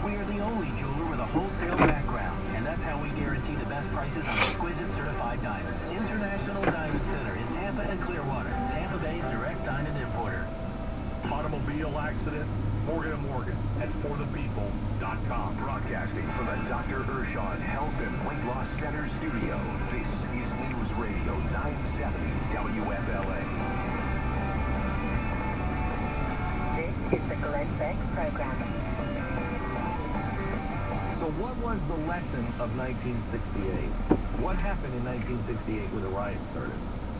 We are the only jeweler with a wholesale background, and that's how we guarantee the best prices on exquisite certified diamonds. International Diamond Center in Tampa and Clearwater, Tampa Bay's direct diamond importer. Automobile accident, Morgan & Morgan at forthepeople.com. Broadcasting from the Dr. Urshon Health and Weight Loss Center studio, this is News Radio 970 WFLA. This is the Glenn Beck program. So what was the lesson of 1968? What happened in 1968 when the riot started?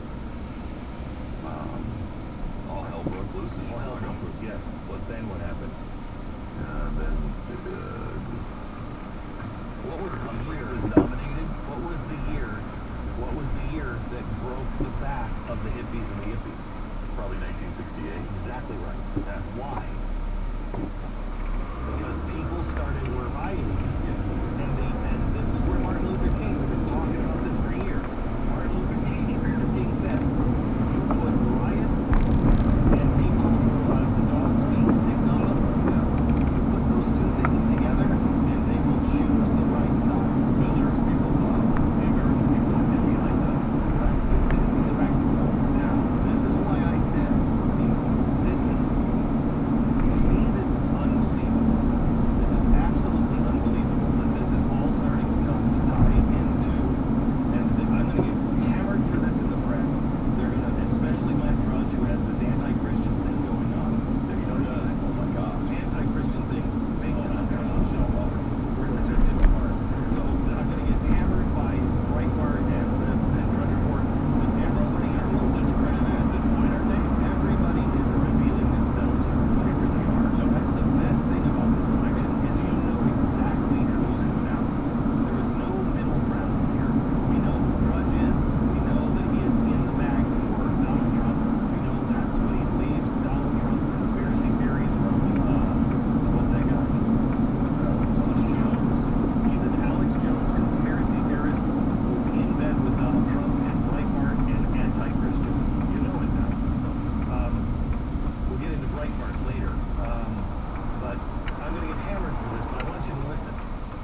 All hell broke loose. All hell broke loose, yes. What happened? What was the year was dominated? What was the year that broke the back of the hippies and the yippies? Probably 1968. Exactly right. Why? Because people were rioting. And this is where Martin Luther King, we've been talking about this for years. Martin Luther King said, you put riot and people, the dogs being sick on them, you put those two things together, and they will choose the right side. Millers, people thought the American people had been behind them. Correct. Now, this is why I said, this is unbelievable. This is absolutely unbelievable that this is all starting to tie into, and I'm going to get hammered for this in the press. They're going to, especially Matt Drudge, who has this anti-Christian thing going on. Oh my gosh. Anti-Christian thing making it on the show. Really took it apart. So I'm going to get hammered by Breitbart and Drudge Report. But everybody is a little discredited at this point, aren't they? Everybody is revealing themselves for whatever they are. So that's the best thing about this election is you know exactly who's who now. There is no middle ground here. We know who Drudge is. We know that he is in the bag for Donald Trump. We know that's what he believes. Donald Trump conspiracy theories from what's that guy? Alex Jones. He's an Alex Jones conspiracy theorist who's in bed with Donald Trump and Breitbart and anti-Christian. You know it now. We'll get into Breitbart later. But I'm going to get hammered for this, but I want you to listen.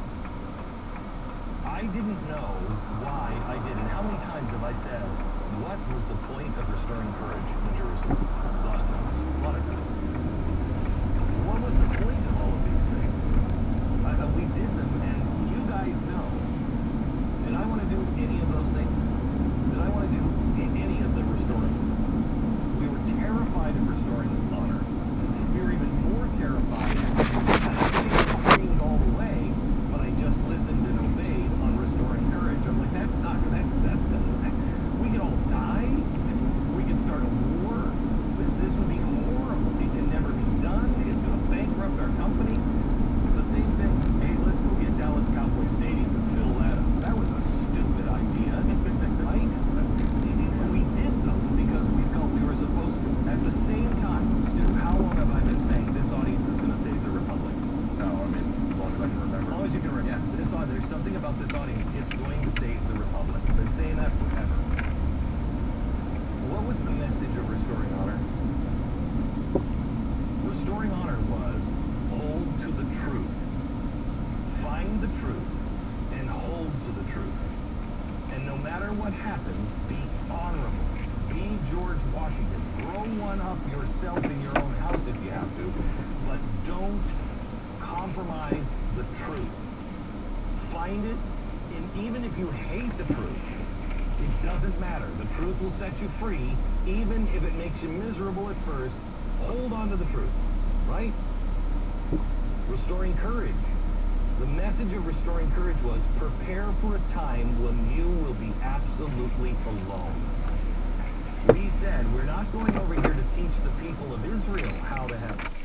I didn't know why I did it. How many times have I said, what was the point of restoring courage in Jerusalem? A lot of times. A lot of times. What was the point of all of these things? We did them, and you guys know. Did I want to do any of those things? Did I want to do any of the restorings? We were terrified of restoring honor. We were even more terrified, and I didn't scream all the way, but I just listened and obeyed on restoring courage. I'm like, that's we could all die. We could start a war. This would be horrible. It can never be done. It's going to bankrupt our company. The same thing. Hey, let's go get Dallas Cowboy Stadium and fill that up. That was a stupid idea, right? We did them because we felt we were supposed to. At the same time, Stu, how long have I been saying this audience is going to save the Republic? No, I mean, as long as I can remember. As long as you can remember. Yes, there's something about this audience. It's going to save the Republic. I've been saying that forever. What was the message of restoring honor? Restoring honor was hold to the truth. Find the truth and hold to the truth. And no matter what happens, be honorable. Be George Washington. Throw one up yourself in your own house if you have to, but don't compromise the truth. Find it, and even if you hate the truth, it doesn't matter. The truth will set you free, even if it makes you miserable at first. Hold on to the truth, right? Restoring courage. The message of restoring courage was prepare for a time when you will be absolutely alone. We said we're not going over here to teach the people of Israel how to have